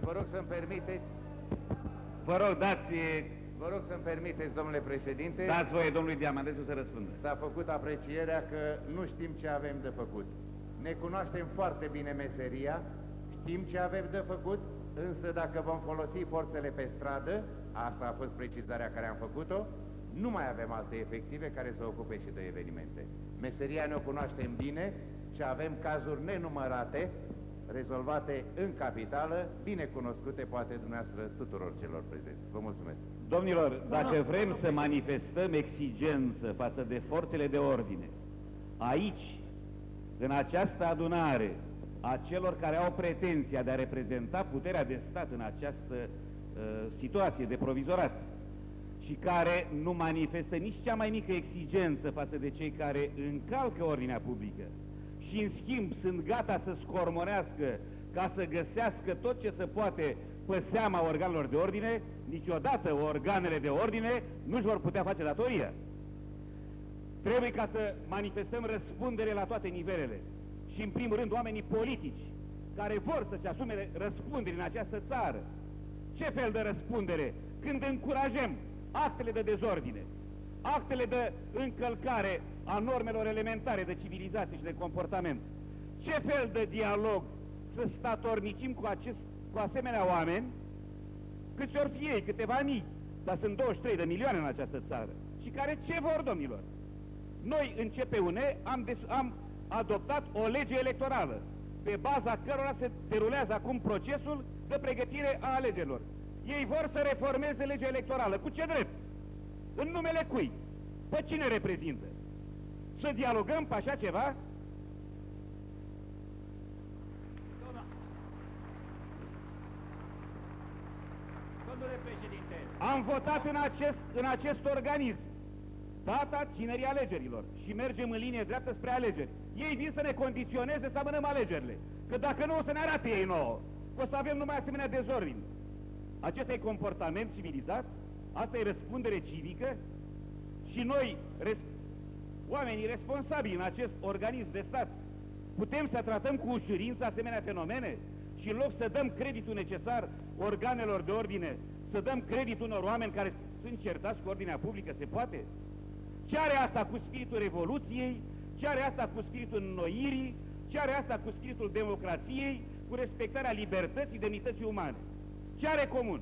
Vă rog să-mi permiteți. Vă rog, dați... Vă rog să-mi permiteți, domnule președinte. Dați voie domnului Diamandescu să răspundă. S-a făcut aprecierea că nu știm ce avem de făcut. Ne cunoaștem foarte bine meseria, știm ce avem de făcut, însă dacă vom folosi forțele pe stradă, asta a fost precizarea care am făcut-o, nu mai avem alte efective care să ocupe și de evenimente. Meseria ne-o cunoaștem bine și avem cazuri nenumărate, rezolvate în capitală, bine cunoscute poate dumneavoastră tuturor celor prezenți. Vă mulțumesc. Domnilor, dacă vrem să manifestăm exigență față de forțele de ordine, aici, în această adunare, a celor care au pretenția de a reprezenta puterea de stat în această situație de provizorat și care nu manifestă nici cea mai mică exigență față de cei care încalcă ordinea publică și, în schimb, sunt gata să scormonească ca să găsească tot ce se poate pe seama organelor de ordine, niciodată organele de ordine nu-și vor putea face datoria. Trebuie ca să manifestăm răspundere la toate nivelele și, în primul rând, oamenii politici care vor să-și asume răspundere în această țară. Ce fel de răspundere? Când încurajăm actele de dezordine, actele de încălcare a normelor elementare de civilizație și de comportament. Ce fel de dialog să statornicim cu asemenea oameni, câți ori fie ei, câteva mii, dar sunt 23 de milioane în această țară, și care ce vor, domnilor? Noi, în CPUN, am adoptat o lege electorală, pe baza cărora se derulează acum procesul de pregătire a alegerilor. Ei vor să reformeze legea electorală. Cu ce drept? În numele cui? Pe cine reprezintă? Să dialogăm pe așa ceva? Domnule președinte, am votat în acest organism data ținerii alegerilor și mergem în linie dreaptă spre alegeri. Ei vin să ne condiționeze să amânăm alegerile, că dacă nu o să ne arate ei nouă, o să avem numai asemenea dezordini. Acesta e comportament civilizat, asta e răspundere civică și noi, oamenii responsabili în acest organism de stat, putem să tratăm cu ușurință asemenea fenomene și în loc să dăm creditul necesar organelor de ordine, să dăm creditul unor oameni care sunt certați cu ordinea publică, se poate? Ce are asta cu spiritul Revoluției? Ce are asta cu spiritul înnoirii? Ce are asta cu spiritul democrației? Cu respectarea libertății, demnității umane? Ce are comun?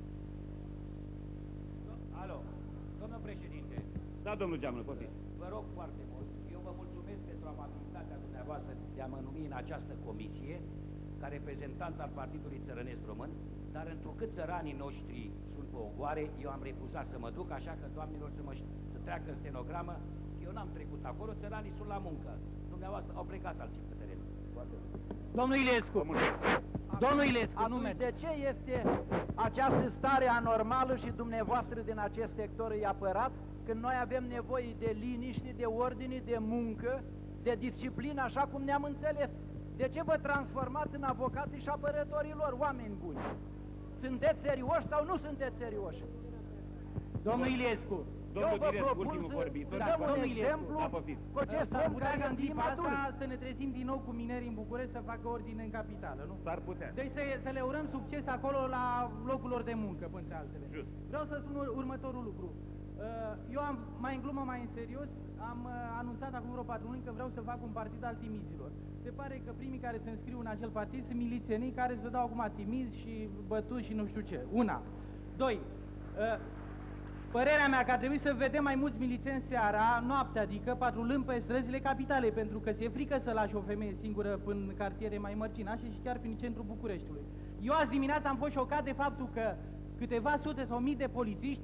Alo, domnul președinte. Da, domnul Geamănă, poftiți. Vă rog foarte mult, eu vă mulțumesc pentru amabilitatea dumneavoastră de a mă numi în această comisie ca reprezentant al Partidului Țărănesc Român, dar întrucât țăranii noștri sunt pe ogoare, eu am refuzat să mă duc, așa că, doamnelor, să treacă în stenogramă, eu n-am trecut acolo, țăranii sunt la muncă. Dumneavoastră au plecat alții pe teren. Domnul Ilescu, domnul Ilescu, de ce este această stare anormală și dumneavoastră din acest sector îi apărat, când noi avem nevoie de liniște, de ordine, de muncă, de disciplină, așa cum ne-am înțeles? De ce vă transformați în avocații și apărătorii lor, oameni buni? Sunteți serioși sau nu sunteți serioși? Domnul Iliescu, Domnul Ilescu, ultimul vorbitor. Să dăm un exemplu cu acest om care în e timpul imatur. asta să ne trezim din nou cu minerii în București să facă ordine în capitală, nu? S-ar putea. Deci să le urăm succes acolo la locul lor de muncă, până altele. Just. Vreau să spun următorul lucru. Eu am, mai în glumă, mai în serios, am anunțat acum vreo 4 luni că vreau să fac un partid al timizilor. Se pare că primii care se înscriu în acel partid sunt milițienii care se dau acum timizi și bătuți și nu știu ce. Una. Doi. Părerea mea că ar trebui să vedem mai mulți milițieni seara, noaptea, adică patrulând pe străzile capitale, pentru că ți-e frică să lași o femeie singură în cartiere mai mărcinașe și chiar prin centrul Bucureștiului. Eu azi dimineața am fost șocat de faptul că câteva sute sau mii de polițiști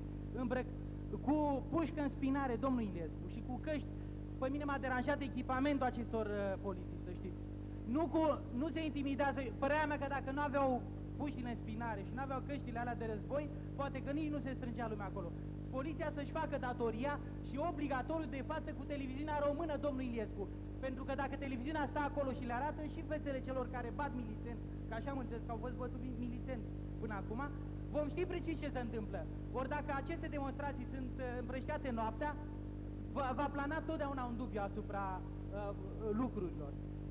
cu pușcă în spinare, domnul Iliescu, și cu căști. Pe mine m-a deranjat echipamentul acestor polițiști, să știți. Nu se intimidează. Părerea mea că dacă nu aveau puștile în spinare și nu aveau căștile alea de război, poate că nici nu se strângea lumea acolo. Poliția să-și facă datoria și obligatoriu de față cu televiziunea română, domnul Iliescu. Pentru că dacă televiziunea stă acolo și le arată și fețele celor care bat milițeni, că așa am înțeles că au fost bătuți milițeni până acum, vom ști precis ce se întâmplă. Ori dacă aceste demonstrații sunt împrăștiate noaptea, va plana totdeauna un dubiu asupra lucrurilor.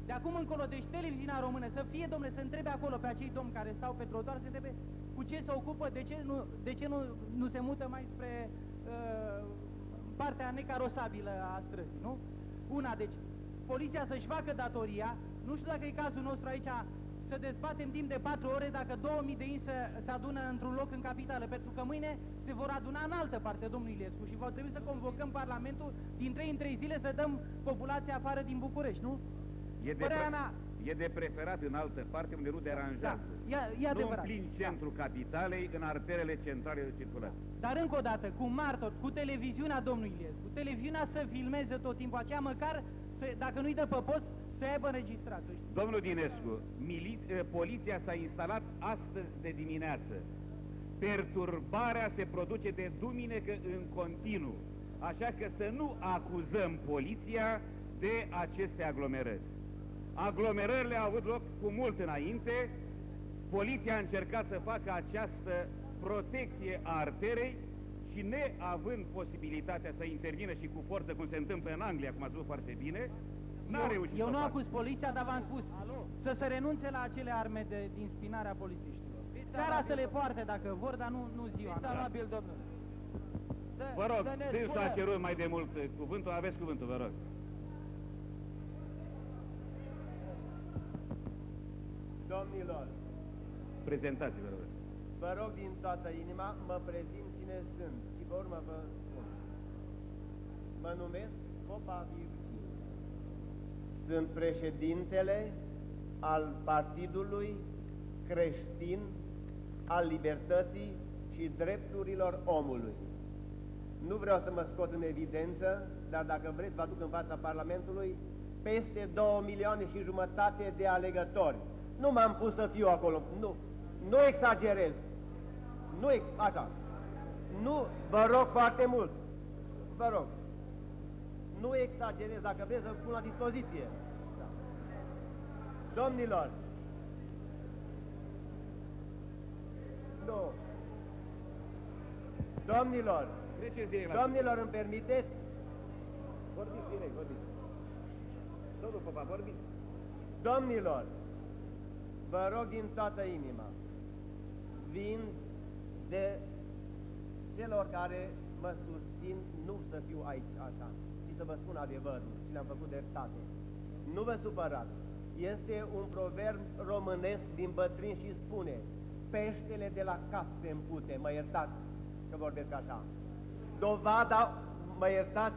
De acum încolo, deci televiziunea română să fie, domnule, să întrebe acolo pe acei domni care stau pe trotuar, să întrebe cu ce se ocupă, de ce nu se mută mai spre partea necarosabilă a străzii, nu? Una, deci, poliția să-și facă datoria, nu știu dacă e cazul nostru aici să dezbatem timp de 4 ore dacă 2000 de inși se adună într-un loc în capitală, pentru că mâine se vor aduna în altă parte, domnul Iliescu, și va trebui să convocăm Parlamentul din 3 în 3 zile să dăm populația afară din București, nu? E de preferat în altă parte unde nu deranjează. Da, e adevărat. Nu în plin centrul capitalei, în arterele centrale de circulație. Dar încă o dată, cu martor, cu televiziunea domnului Iliescu, televiziunea să filmeze tot timpul aceea, măcar, dacă nu-i dă pe post, să aibă înregistrat. Domnul Dinescu, poliția s-a instalat astăzi de dimineață. Perturbarea se produce de duminică în continuu, așa că să nu acuzăm poliția de aceste aglomerări. Aglomerările au avut loc cu mult înainte, poliția a încercat să facă această protecție a arterei și neavând posibilitatea să intervină și cu forță, cum se întâmplă în Anglia, cum ați văzut foarte bine, n-a reușit. Eu nu acuz poliția, dar v-am spus, să se renunțe la acele arme din spinarea polițiștilor. Seara să le poarte dacă vor, dar nu ziua. Amabil, domnule. Vă rog, dânsul a cerut mai de mult cuvântul, aveți cuvântul, vă rog. Domnilor, prezentați-vă, rog. Vă rog din toată inima, mă prezint cine sunt și pe urmă vă spun. Mă numesc Popa Virgil. Sunt președintele al Partidului Creștin al Libertății și Drepturilor Omului. Nu vreau să mă scot în evidență, dar dacă vreți vă aduc în fața Parlamentului peste 2,5 milioane de alegători. Nu m-am pus să fiu acolo, nu exagerez, așa, nu, vă rog foarte mult, vă rog, nu exagerez, dacă vreți să vă pun la dispoziție. Da. Domnilor, domnilor, îmi permiteți? Vorbiți direct, vorbiți. Domnul Popa, vorbiți. Domnilor, vă rog din toată inima, vin de celor care mă susțin, nu să fiu aici așa, ci să vă spun adevărul și le-am făcut dreptate. Nu vă supărați, este un proverb românesc din bătrâni și spune: peștele de la cap se împute, mă iertați că vorbesc așa. Dovada, mă iertați,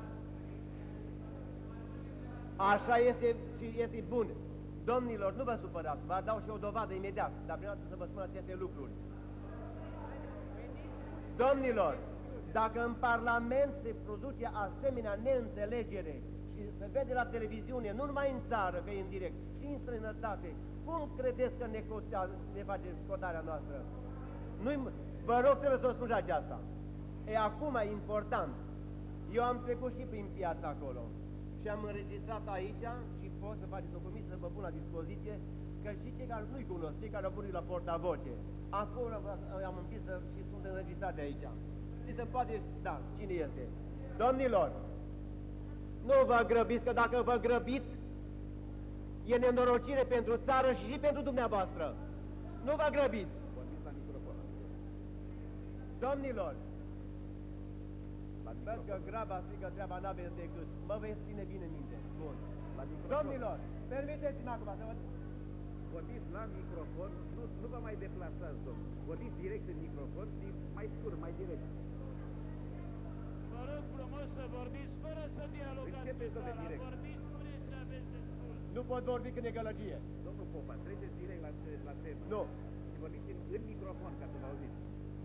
așa este și este bun. Domnilor, nu vă supărați, vă dau și o dovadă imediat, dar prima dată să vă spun aceste lucruri. Domnilor, dacă în Parlament se produce asemenea neînțelegere și se vede la televiziune, nu numai în țară, că e în direct, și în străinătate, cum credeți că ne face scotarea noastră? Vă rog, trebuie să o spun și aceasta. E acum e important. Eu am trecut și prin piața acolo și am înregistrat aici și pot să faceți o comisie să vă pun la dispoziție, că și cei care nu-i cunosc, cei care au venit la portavoce, acolo am împins și sunt înregistrate aici. Și se poate, da, cine este? Domnilor, nu vă grăbiți, că dacă vă grăbiți, e nenorocire pentru țară și pentru dumneavoastră. Nu vă grăbiți. Domnilor, văd că graba strică treaba, n-aveți decât. Mă veți ține bine minte. Bun. Domnilor, permiteți-mi acum să vă... Vorbiți la microfon, nu vă mai deplasați, domnul. Vorbiți direct în microfon și mai scurt, mai direct. Vă rog frumos să vorbiți fără să dialogați cu sala. Vorbiți, spuneți ce aveți de spus. Nu pot vorbi când e gălăgie. Domnul Popa, treceți direct la temă. Nu. Și vorbiți în microfon ca să vă auziți.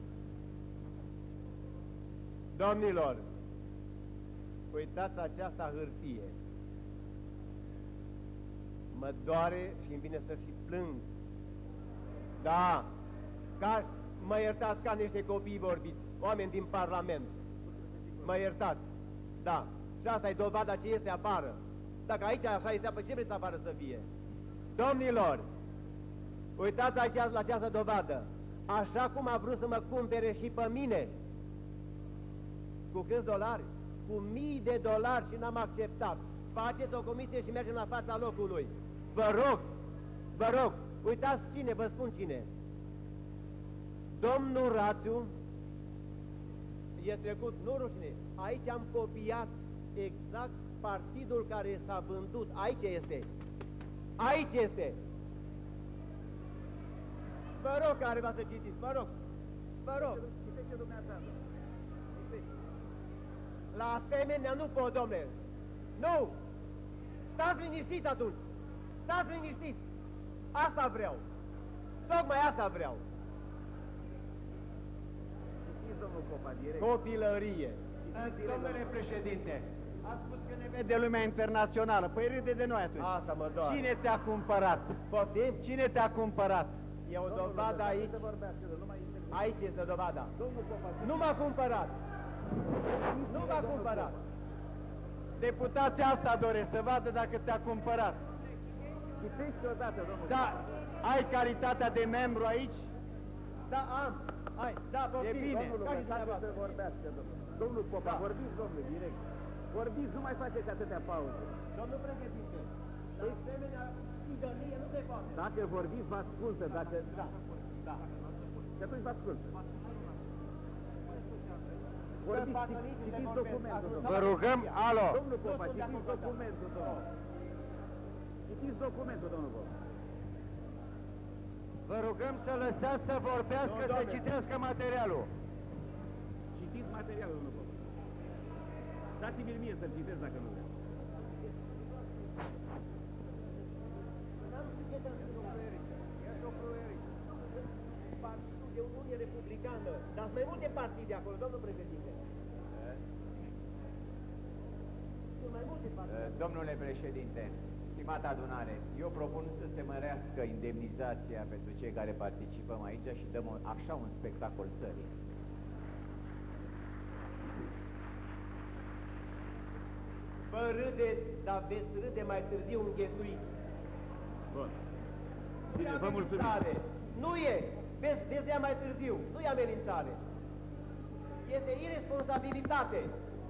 Domnilor, uitați această hârtie. Mă doare și îmi vine să și plâng. Da, mă iertați ca niște copii vorbiți, oameni din Parlament. Mă iertați, da. Și asta e dovada ce este afară. Dacă aici așa este, pe ce vreți afară să fie? Domnilor, uitați aici la această dovadă. Așa cum a vrut să mă cumpere și pe mine. Cu câți dolari? Cu $1000 și n-am acceptat. Faceți o comisie și mergem la fața locului. Vă rog, uitați cine, vă spun cine. Domnul Rațiu e trecut, nu rușine, aici am copiat exact partidul care s-a vândut, aici este. Aici este. Vă rog, care va să citiți, vă rog. Vă rog. La asemenea nu pot, domnule. Nu! Stați liniștiți atunci. Stați liniștiți. Asta vreau. Tocmai asta vreau. Copilărie. Domnule președinte, ați spus că ne vede lumea internațională. Păi râde de noi atunci. Asta mă doare. Cine te-a cumpărat? Poftim? Cine te-a cumpărat? E o dovadă aici. Aici este dovada. Nu m-a cumpărat. Nu m-a cumpărat. Deputația asta doresc să vadă dacă te-a cumpărat. Da, ai calitatea de membru aici? Da, am. Hai, da, poftim. E bine. Domnul Popa, vorbiți, domnule, direct. Vorbiți, nu mai faceți atâtea pauze. Domnul președinte, la asemenea tigănie nu se poate. Dacă vorbiți, vă ascultă, dacă... Da. Și atunci vă ascultă. Vorbiți, citiți documentul, domnule. Vă rugăm, alo! Domnul Popa, citiți documentul, domnule. Citiți documentul, domnul Popa. Vă rugăm să lăsați să vorbească, să citească materialul. Citiți materialul, domnul Popa. Dați-mi-l mie să-l citesc dacă nu vreau. Partidul de Uniune Republicană, dar sunt mai multe partide acolo, domnul președinte. Sunt mai multe partide. Domnule președinte, stimată adunare, eu propun să se mărească indemnizația pentru cei care participăm aici și dăm așa un spectacol țării. Vă râdeți, dar veți râde mai târziu înghesuiți. Bun. Bine, vă mulțumim. Nu e! Veți ia mai târziu, nu e amenințare. Este irresponsabilitate.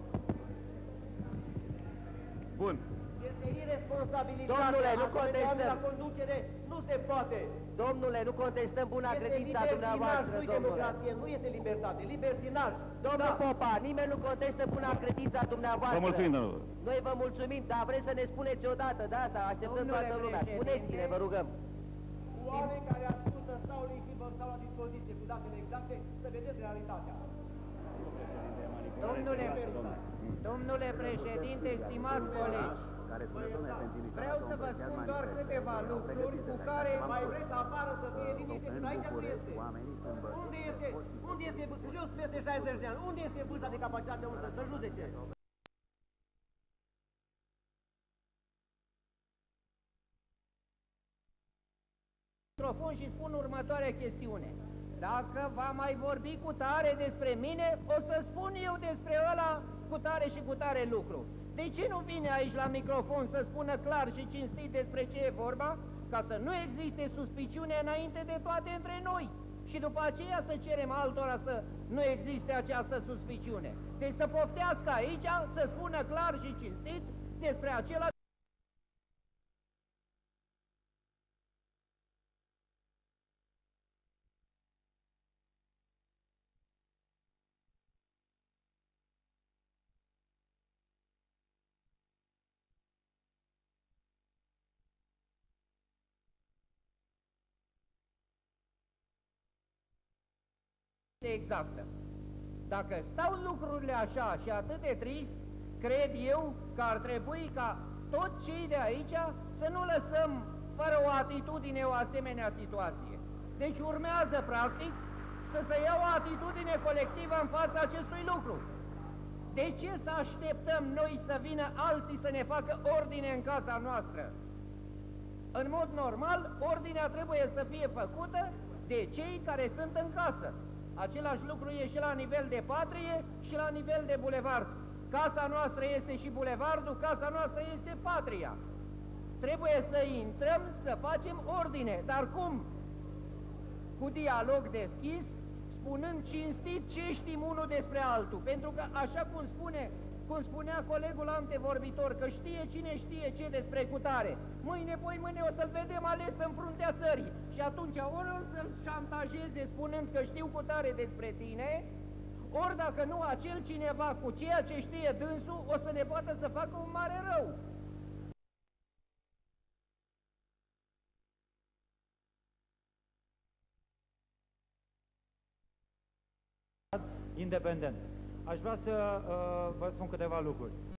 Bun. Este irresponsabilitate. Domnule, nu contestăm. La conducere nu se poate. Domnule, nu contestăm buna credința dumneavoastră, nu-i domnule. democrație, nu este libertate, libertinaj. Domnul Popa, nimeni nu contestă buna credința dumneavoastră. Vă mulțumim, domnule. Noi vă mulțumim, dar vreți să ne spuneți odată, de asta așteptăm toată lumea. Spuneți-ne, vă rugăm. Oameni care ați spus să stau liniștit, vă stau la dispoziție cu datele exacte, să vedeți realitatea. Domnule președinte, stimați colegi, vreau să vă spun doar câteva lucruri cu care... Mai vreți să apară să fie liniște, că aici nu este. Unde este jos peste 60 de ani? Unde este vârsta de capacitate unde să judece? Microfon și spun următoarea chestiune. Dacă va mai vorbi cu tare despre mine, o să spun eu despre ăla cu tare și cu tare lucru. De ce nu vine aici la microfon să spună clar și cinstit despre ce e vorba? Ca să nu existe suspiciune înainte de toate între noi. Și după aceea să cerem altora să nu existe această suspiciune. Deci să poftească aici, să spună clar și cinstit despre acela. Exactă. Dacă stau lucrurile așa și atât de trist, cred eu că ar trebui ca toți cei de aici să nu lăsăm fără o atitudine o asemenea situație. Deci urmează, practic, să se ia o atitudine colectivă în fața acestui lucru. De ce să așteptăm noi să vină alții să ne facă ordine în casa noastră? În mod normal, ordinea trebuie să fie făcută de cei care sunt în casă. Același lucru e și la nivel de patrie și la nivel de bulevard. Casa noastră este și bulevardul, casa noastră este patria. Trebuie să intrăm, să facem ordine. Dar cum? Cu dialog deschis, spunând cinstit ce știm unul despre altul. Pentru că, așa cum spune cum spunea colegul antevorbitor, că știe cine știe ce despre cutare. Mâine, poimâine o să-l vedem ales în fruntea țării și atunci ori o să-l șantajeze spunând că știu cutare despre tine, ori dacă nu, acel cineva cu ceea ce știe dânsul o să ne poată să facă un mare rău. Independent. Aș vrea să vă spun câteva lucruri.